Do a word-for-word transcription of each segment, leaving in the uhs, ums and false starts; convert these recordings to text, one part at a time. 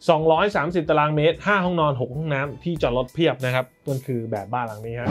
สองร้อยสามสิบตารางเมตรห้าห้องนอนหกห้องน้ำที่จอดรถเพียบนะครับนั่นคือแบบบ้านหลังนี้ฮะ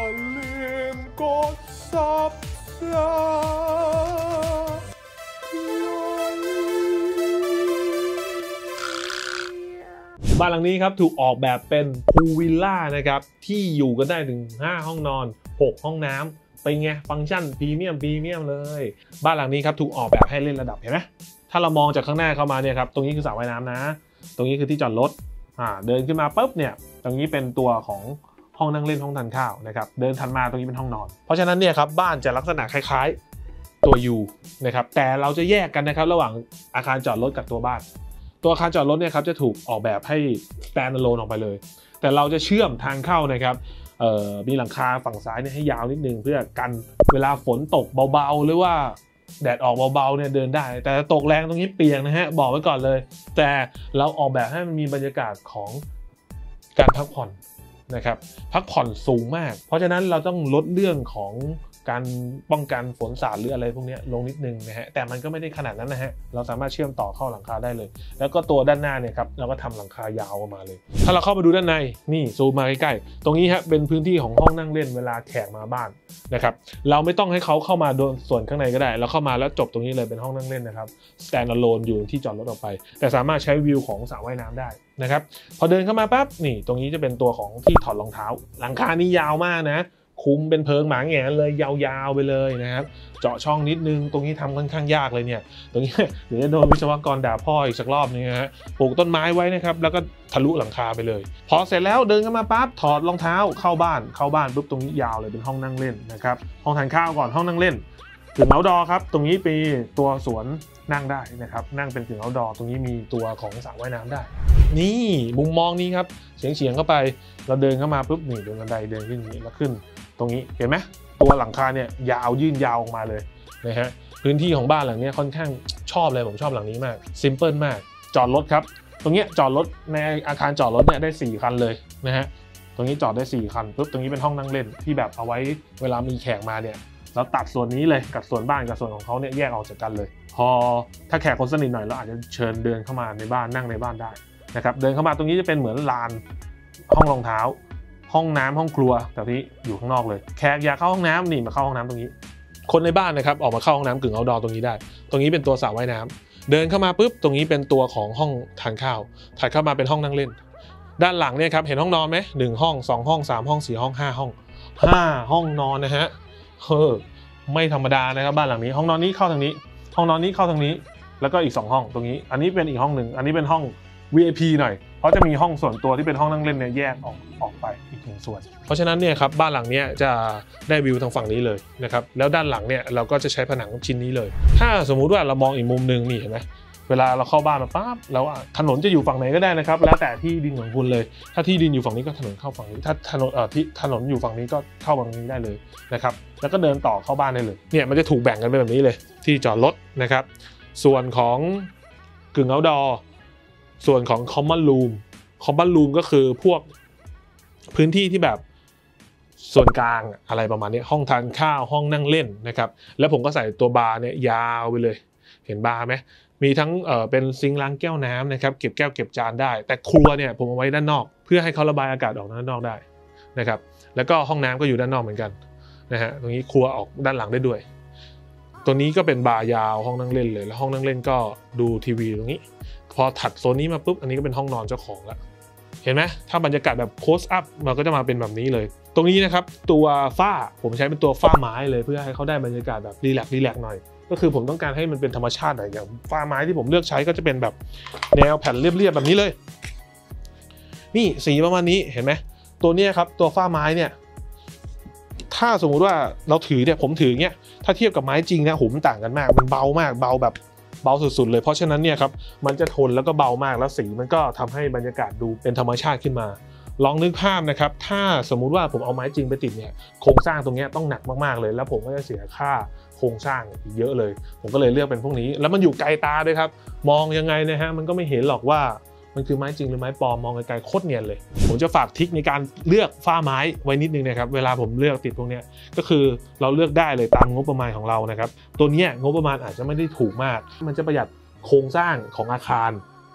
บ้านหลังนี้ครับถูกออกแบบเป็นพูลวิลล่านะครับที่อยู่กันได้ถึงห้าห้องนอนหกห้องน้ำเป็นไงฟังก์ชันพรีเมียมพรีเมียมเลยบ้านหลังนี้ครับถูกออกแบบให้เล่นระดับเห็นไหมถ้าเรามองจากข้างหน้าเข้ามาเนี่ยครับตรงนี้คือสระว่ายน้ำนะตรงนี้คือที่จอดรถอ่าเดินขึ้นมาปุ๊บเนี่ยตรงนี้เป็นตัวของห้องนั่งเล่นห้องทานข้าวนะครับเดินถัดมาตรงนี้เป็นห้องนอนเพราะฉะนั้นเนี่ยครับบ้านจะลักษณะคล้ายๆตัว U นะครับแต่เราจะแยกกันนะครับระหว่างอาคารจอดรถกับตัวบ้านตัวอาคารจอดรถเนี่ยครับจะถูกออกแบบให้ stand alone ออกไปเลยแต่เราจะเชื่อมทางเข้านะครับมีหลังคาฝั่งซ้ายเนี่ยให้ยาวนิดนึงเพื่อกันเวลาฝนตกเบาๆหรือว่าแดดออกเบาๆเนี่ยเดินได้แต่ตกแรงตรงนี้เปียกนะฮะบอกไว้ก่อนเลยแต่เราออกแบบให้มันมีบรรยากาศของการพักผ่อนนะครับพักผ่อนสูงมากเพราะฉะนั้นเราต้องลดเรื่องของการป้องกันฝนสาดหรืออะไรพวกนี้ลงนิดนึงนะฮะแต่มันก็ไม่ได้ขนาดนั้นนะฮะเราสามารถเชื่อมต่อเข้าหลังคาได้เลยแล้วก็ตัวด้านหน้าเนี่ยครับเราก็ทำหลังคายาวออกมาเลยถ้าเราเข้ามาดูด้านในนี่ซูมมาใกล้ๆตรงนี้ฮะเป็นพื้นที่ของห้องนั่งเล่นเวลาแขกมาบ้านนะครับเราไม่ต้องให้เขาเข้ามาโดนส่วนข้างในก็ได้เราเข้ามาแล้วจบตรงนี้เลยเป็นห้องนั่งเล่นนะครับ stand alone อยู่ที่จอดรถออกไปแต่สามารถใช้วิวของสระว่ายน้ำได้นะครับพอเดินเข้ามาปั๊บนี่ตรงนี้จะเป็นตัวของที่ถอดรองเท้าหลังคานี่ยาวมากนะคุมเป็นเพิงหมาแหงเลยยาวๆไปเลยนะครับเจาะช่องนิดนึงตรงนี้ทำค่อนข้างยากเลยเนี่ยตรงนี้เดี๋ยวจะโดนวิศวกรด่าพ่ออีกสักรอบนึงนะฮะปลูกต้นไม้ไว้นะครับแล้วก็ทะลุหลังคาไปเลยพอเสร็จแล้วเดินเข้ามาปั๊บถอดรองเท้าเข้าบ้านเข้าบ้านปุ๊บตรงนี้ยาวเลยเป็นห้องนั่งเล่นนะครับห้องทานข้าวก่อนห้องนั่งเล่นกึ่งเอาท์ดอร์ครับตรงนี้เป็นตัวสวนนั่งได้นะครับนั่งเป็นกึ่งเอาท์ดอร์ตรงนี้มีตัวของสระว่ายน้ำได้นี่มุมมองนี้ครับเฉียงเฉียงเข้าไปเราเดินเข้ามาปุ๊บนี่เดินบันไดเดินขึ้นนี้แล้วขึ้นตรงนี้เห็นไหมตัวหลังคาเนี่ยยาวยื่นยาวออกมาเลยนะฮะพื้นที่ของบ้านหลังนี้ค่อนข้างชอบเลยผมชอบหลังนี้มากซิมเพิลมากจอดรถครับตรงนี้จอดรถในอาคารจอดรถเนี่ยได้สี่คันเลยนะฮะตรงนี้จอดได้สี่คันปุ๊บตรงนี้เป็นห้องนั่งเล่นที่แบบเอาไว้เวลามีแขกมาเนี่ยเราตัดส่วนนี้เลยกับส่วนบ้านกับส่วนของเขาเนี่ยแยกออกจากกันเลยพอถ้าแขกคนสนิทหน่อยเราอาจจะเชิญเดินเข้ามาในบ้านนั่งในบ้านได้นะครับเดินเข้ามาตรงนี้จะเป็นเหมือนลานห้องรองเท้าห้องน้ำห้องครัวแต่ที่อยู่ข้างนอกเลยแขกอยากเข้าห้องน้ำนี่มาเข้าห้องน้ำตรงนี้คนในบ้านนะครับออกมาเข้าห้องน้ำกึ่งเอาท์ดอร์ตรงนี้ได้ตรงนี้เป็นตัวสระว่ายน้ำเดินเข้ามาปุ๊บตรงนี้เป็นตัวของห้องทานข้าวถัดเข้ามาเป็นห้องนั่งเล่นด้านหลังเนี่ยครับเห็นห้องนอนไหมหนึ่งห้องสองห้องสามห้องสี่ห้องห้าห้องห้าห้องนอนนะฮะเฮ้อไม่ธรรมดานะครับบ้านหลังนี้ห้องนอนนี้เข้าทางนี้ห้องนอนนี้เข้าทางนี้แล้วก็อีกสองห้องตรงนี้อันนี้เป็นอีกห้องหนึ่งอันนี้เป็นห้อง วี ไอ พี หน่อยเพราะจะมีห้องส่วนตัวที่เป็นห้องนั่งเล่นเนี่ยแยกออกออกไปอีกหนึ่งส่วนเพราะฉะนั้นเนี่ยครับบ้านหลังนี้จะได้วิวทางฝั่งนี้เลยนะครับแล้วด้านหลังเนี่ยเราก็จะใช้ผนังชิ้นนี้เลยถ้าสมมุติว่าเรามองอีกมุมนึงนี่เห็นไหมเวลาเราเข้าบ้านมาปั๊บแล้วถนนจะอยู่ฝั่งไหนก็ได้นะครับแล้วแต่ที่ดินของคุณเลยถ้าที่ดินอยู่ฝั่งนี้ก็ถนนเข้าฝั่งนี้ถ้าถนนเอ่อที่ถนนอยู่ฝั่งนี้ก็เข้าฝั่งนี้ได้เลยนะครับแล้วก็เดินต่อเข้าบ้านได้เลยเนี่ยมันจะถูกแบ่งกันไปแบบนี้เลยที่จอดรถนะครับส่วนของกึ่งเอาท์ดอร์ส่วนของ common room common room ก็คือพวกพื้นที่ที่แบบส่วนกลางอะไรประมาณนี้ห้องทานข้าวห้องนั่งเล่นนะครับแล้วผมก็ใส่ตัวบาร์เนี่ยยาวไปเลยเห็นบาร์ไหมมีทั้งเอ่อเป็นซิงค์ล้างแก้วน้ำนะครับเก็บแก้วเก็บจานได้แต่ครัวเนี่ยผมเอาไว้ด้านนอกเพื่อให้เขาระบายอากาศออกด้านนอกได้นะครับแล้วก็ห้องน้ำก็อยู่ด้านนอกเหมือนกันนะฮะตรงนี้ครัวออกด้านหลังได้ด้วยตรงนี้ก็เป็นบาร์ยาวห้องนั่งเล่นเลยแล้วห้องนั่งเล่นก็ดูทีวีตรงนี้พอถัดโซนนี้มาปุ๊บอันนี้ก็เป็นห้องนอนเจ้าของละเห็นไหมถ้าบรรยากาศแบบโคสอัพมันก็จะมาเป็นแบบนี้เลยตรงนี้นะครับตัวฝ้าผมใช้เป็นตัวฝ้าไม้เลยเพื่อให้เขาได้บรรยากาศแบบรีแลกซ์รีแลกซ์หน่อยก็คือผมต้องการให้มันเป็นธรรมชาติหน่อยอย่างฝ้าไม้ที่ผมเลือกใช้ก็จะเป็นแบบแนวแผ่นเรียบๆแบบนี้เลยนี่สีประมาณนี้เห็นไหมตัวนี้ครับตัวฝ้าไม้เนี่ยถ้าสมมุติว่าเราถือเนี่ยผมถือเนี้ยถ้าเทียบกับไม้จริงเนี่ยหูมันต่างกันมากมันเบามากเบาแบบเบาสุดๆเลยเพราะฉะนั้นเนี่ยครับมันจะทนแล้วก็เบามากแล้วสีมันก็ทำให้บรรยากาศดูเป็นธรรมชาติขึ้นมาลองนึกภาพนะครับถ้าสมมุติว่าผมเอาไม้จริงไปติดเนี่ยโครงสร้างตรงนี้ต้องหนักมากๆเลยแล้วผมก็จะเสียค่าโครงสร้างอีกเยอะเลยผมก็เลยเลือกเป็นพวกนี้แล้วมันอยู่ไกลตาด้วยครับมองยังไงนะฮะมันก็ไม่เห็นหรอกว่ามันคือไม้จริงหรือไม้ปลอมมองไกลๆโคตรเนียนเลยผมจะฝากทริคในการเลือกฝ้าไม้ไว้นิดนึงนะครับเวลาผมเลือกติดพวกนี้ก็คือเราเลือกได้เลยตามงบประมาณของเรานะครับตัวนี้งบประมาณอาจจะไม่ได้ถูกมากมันจะประหยัดโครงสร้างของอาคาร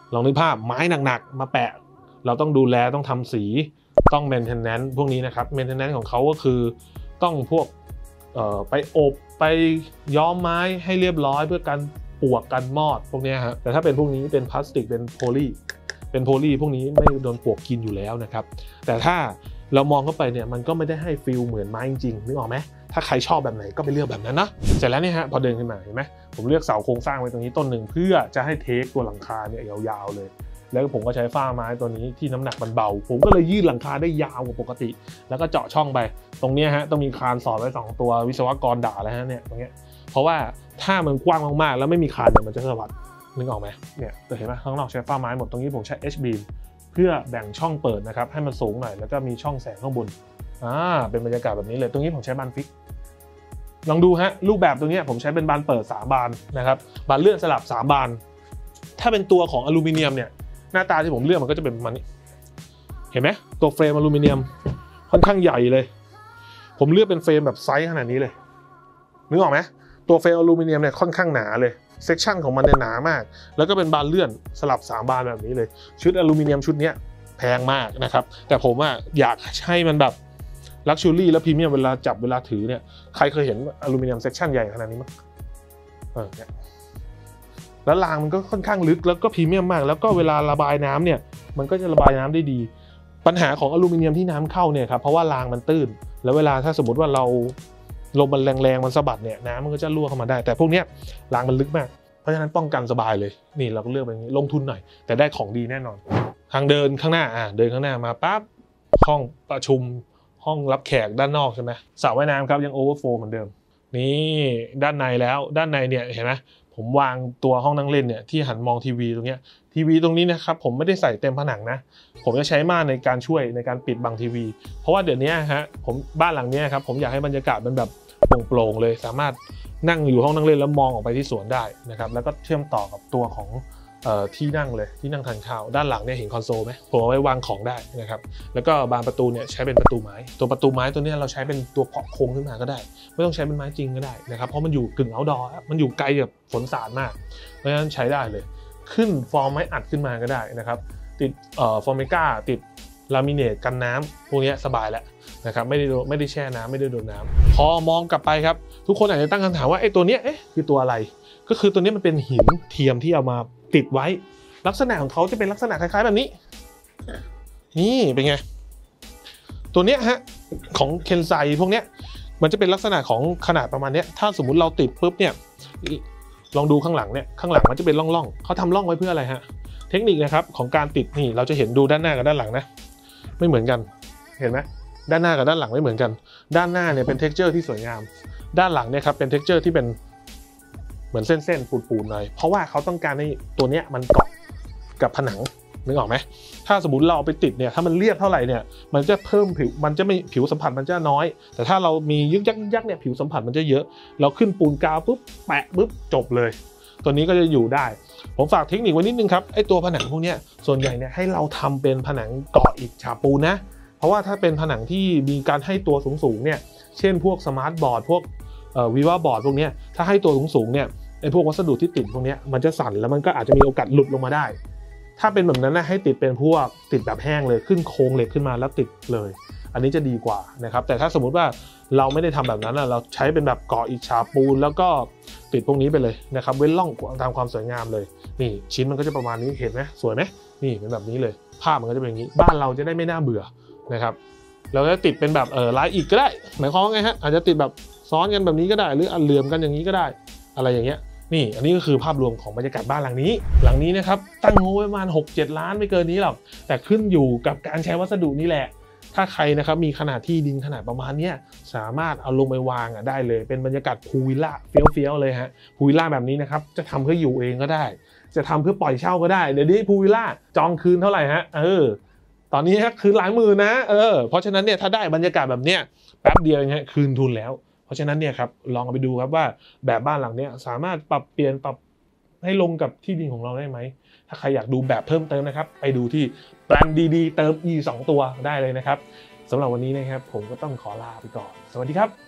ลองนึกภาพไม้หนักๆมาแปะเราต้องดูแลต้องทำสีต้อง maintenance พวกนี้นะครับ maintenance ของเขาก็คือต้องพวกเอ่อไปอบไปย้อมไม้ให้เรียบร้อยเพื่อกันปลวกกันมอดพวกนี้ฮะแต่ถ้าเป็นพวกนี้เป็นพลาสติกเป็นโพลีเป็นโพลีพวกนี้ไม่โดนปลวกกินอยู่แล้วนะครับแต่ถ้าเรามองเข้าไปเนี่ยมันก็ไม่ได้ให้ฟีลเหมือนไม้จริงๆนึกออกไหมถ้าใครชอบแบบไหนก็ไปเลือกแบบนั้นนะเสร็จแล้วเนี่ยฮะพอเดินขึ้นมาเห็นไหมผมเลือกเสาโครงสร้างไว้ตรงนี้ต้นหนึ่งเพื่อจะให้เทคตัวหลังคาเนี่ยยาวๆเลยแล้วผมก็ใช้ฝ้าไม้ตัวนี้ที่น้ำหนักมันเบาผมก็เลยยืดหลังคาได้ยาวกว่าปกติแล้วก็เจาะช่องไปตรงนี้ฮะต้องมีคานสอดไว้สองตัววิศวกรด่าแล้วฮะเนี่ยตรงนี้เพราะว่าถ้ามันกว้างมากๆแล้วไม่มีคานเนี่ยมันจะสะบัดนึกออกไหมเนี่ยเห็นไหมข้างนอกใช้ฝ้าไม้หมดตรงนี้ผมใช้ H beam เพื่อแบ่งช่องเปิดนะครับให้มันสูงหน่อยแล้วก็มีช่องแสงข้างบนอ่าเป็นบรรยากาศแบบนี้เลยตรงนี้ผมใช้บานฟิกลองดูฮะรูปแบบตรงนี้ผมใช้เป็นบานเปิดสามบานนะครับบานเลื่อนสลับสามบานถ้าเป็นตัวของอลูมิเนียมเนี่ยหน้าตาที่ผมเลือกมันก็จะเป็นประมาณนี้เห็นไหมตัวเฟรมอลูมิเนียมค่อนข้างใหญ่เลยผมเลือกเป็นเฟรมแบบไซส์ขนาดนี้เลยนึกออกไหมตัวเฟรมอลูมิเนียมเนี่ยค่อนข้างหนาเลยเซกชันของมันเนี่ยหนามากแล้วก็เป็นบานเลื่อนสลับสามบานแบบนี้เลยชุดอลูมิเนียมชุดนี้แพงมากนะครับแต่ผมอ่ะอยากให้มันแบบลักชัวรี่และพรีเมียมเวลาจับเวลาถือเนี่ยใครเคยเห็นอลูมิเนียมเซกชันใหญ่ขนาดนี้มั้ยเออเนี่ยแล้วรางมันก็ค่อนข้างลึกแล้วก็พรีเมียมมากแล้วก็เวลาระบายน้ำเนี่ยมันก็จะระบายน้ำได้ดีปัญหาของอลูมิเนียมที่น้ำเข้าเนี่ยครับเพราะว่ารางมันตื้นแล้วเวลาถ้าสมมติว่าเราลมมันแรงๆมันสะบัดเนี่ยน้ำมันก็จะรั่วเข้ามาได้แต่พวกเนี้ยรางมันลึกมากเพราะฉะนั้นป้องกันสบายเลยนี่เราก็เลือกแบบนี้ลงทุนหน่อยแต่ได้ของดีแน่นอนทางเดินข้างหน้าอ่ะเดินข้างหน้ามาปั๊บห้องประชุมห้องรับแขกด้านนอกใช่ไหมสระว่ายน้ำครับยังโอเวอร์โฟลว์เหมือนเดิมนี่ด้านในแล้วด้านในเนี่ยเห็นไหมผมวางตัวห้องนั่งเล่นเนี่ยที่หันมองทีวีตรงเนี้ยทีวีตรงนี้นะครับผมไม่ได้ใส่เต็มผนังนะผมจะใช้ม่านในการช่วยในการปิดบังทีวีเพราะว่าเดี๋ยวนี้ฮะผมบ้านหลังนี้ครับผมอยากให้บรรยากาศมันแบบโปร่งๆเลยสามารถนั่งอยู่ห้องนั่งเล่นแล้วมองออกไปที่สวนได้นะครับแล้วก็เชื่อมต่อกับตัวของที่นั่งเลยที่นั่งทานข้าวด้านหลังเนี่ยเห็นคอนโซลไหมผมเอาไว้วางของได้นะครับแล้วก็บานประตูเนี่ยใช้เป็นประตูไม้ตัวประตูไม้ตัวนี้เราใช้เป็นตัวเพาะโครงขึ้นมาก็ได้ไม่ต้องใช้เป็นไม้จริงก็ได้นะครับเพราะมันอยู่กึ่งเอาท์ดอร์มันอยู่ไกลกับฝนสาดมากเพราะฉะนั้นใช้ได้เลยขึ้นฟอร์มไม้อัดขึ้นมาก็ได้นะครับติดเอ่อฟอร์เมก้าติดลามิเนตกันน้ำพวกนี้สบายแล้วนะครับไม่ได้ไม่ได้แช่น้ำไม่ได้โดนน้ำพอมองกลับไปครับทุกคนอาจจะตั้งคำถามว่าไอ้ตัวเนี้ยเอ๊ะคือตัวอะไรก็คือตัวนี้มันเป็นหินเทียมที่เอามาติดไว้ลักษณะของเขาจะเป็นลักษณะคล้ายๆแบบนี้นี่เป็นไงตัวเนี้ยฮะของเคนไซพวกเนี้ยมันจะเป็นลักษณะของขนาดประมาณนี้ถ้าสมมุติเราติดปุ๊บเนี่ยลองดูข้างหลังเนี่ยข้างหลังมันจะเป็นร่องๆเขาทำร่องไว้เพื่ออะไรฮะเทคนิคนะครับของการติดนี่เราจะเห็นดูด้านหน้ากับด้านหลังนะไม่เหมือนกันเห็นไหมด้านหน้ากับด้านหลังไม่เหมือนกันด้านหน้าเนี่ยเป็น texture ที่สวยงามด้านหลังเนี่ยครับเป็น texture ที่เป็นเหมือนเส้นๆปูนๆหน่อยเพราะว่าเขาต้องการให้ตัวเนี้ยมันเกาะกับผนังนึกออกไหมถ้าสมมติเราเอาไปติดเนี่ยถ้ามันเรียบเท่าไหร่เนี่ยมันจะเพิ่มผิวมันจะไม่ผิวสัมผัสมันจะน้อยแต่ถ้าเรามียึกยักยักเนี่ยผิวสัมผัสมันจะเยอะเราขึ้นปูนกาวปุ๊บแปะปุ๊บจบเลยตัวนี้ก็จะอยู่ได้ผมฝากเทคนิคไว้นิดนึงครับไอ้ตัวผนังพวกนี้ส่วนใหญ่เนี่ยให้เราทำเป็นผนังเกาะอิฐฉาบปูนนะเพราะว่าถ้าเป็นผนังที่มีการให้ตัวสูงๆเนี่ยเช่นพวกสมาร์ทบอร์ดพวกเอ่อวีวาบอร์ดพวกนี้ถ้าให้ตัวสูงๆเนี่ยไอ้พวกวัสดุที่ติดพวกนี้มันจะสั่นแล้วมันก็อาจจะมีโอกาสหลุดลงมาได้ถ้าเป็นแบบนั้นนะให้ติดเป็นพวกติดแบบแห้งเลยขึ้นโครงเหล็กขึ้นมาแล้วติดเลยอันนี้จะดีกว่านะครับแต่ถ้าสมมุติว่าเราไม่ได้ทำแบบนั้นเราใช้เป็นแบบเกาะอิฐฉาบปูนแล้วก็ติดพวกนี้ไปเลยนะครับเว้นร่องตามความสวยงามเลยนี่ชิ้นมันก็จะประมาณนี้เห็นไหมสวยไหมนี่เป็นแบบนี้เลยภาพมันก็จะเป็นอย่างนี้บ้านเราจะได้ไม่น่าเบื่อนะครับเราจะติดเป็นแบบเออลายอิฐก็ได้หมายความว่าไงฮะอาจจะติดแบบซ้อนกันแบบนี้ก็ได้หรืออันเหลื่อมกันอย่างนี้ก็ได้อะไรอย่างเงี้ยนี่อันนี้ก็คือภาพรวมของบรรยากาศบ้านหลังนี้หลังนี้นะครับตั้งงบไว้ประมาณ หกเจ็ด ล้านไม่เกินนี้หรอกแต่ขึ้นอยู่กับการใช้วัสดุนี่แหละถ้าใครนะครับมีขนาดที่ดินขนาดประมาณนี้สามารถเอาลงไปวางอ่ะได้เลยเป็นบรรยากาศพูลวิลล่าเฟี้ยวๆเลยฮะพูลวิลล่าแบบนี้นะครับจะทำเพื่ออยู่เองก็ได้จะทำเพื่อปล่อยเช่าก็ได้เดี๋ยวนี้พูลวิลล่าจองคืนเท่าไหร่ฮะเออตอนนี้ฮะคืนหลายหมื่นนะเออเพราะฉะนั้นเนี่ยถ้าได้บรรยากาศแบบเนี้ยแป๊บเดียวอย่างเงี้ยคืนทุนแล้วเพราะฉะนั้นเนี่ยครับลองไปดูครับว่าแบบบ้านหลังนี้สามารถปรับเปลี่ยนปรับให้ลงกับที่ดินของเราได้ไหมถ้าใครอยากดูแบบเพิ่มเติมนะครับไปดูที่แปลนดีๆเติม อี สองตัวได้เลยนะครับสำหรับวันนี้นะครับผมก็ต้องขอลาไปก่อนสวัสดีครับ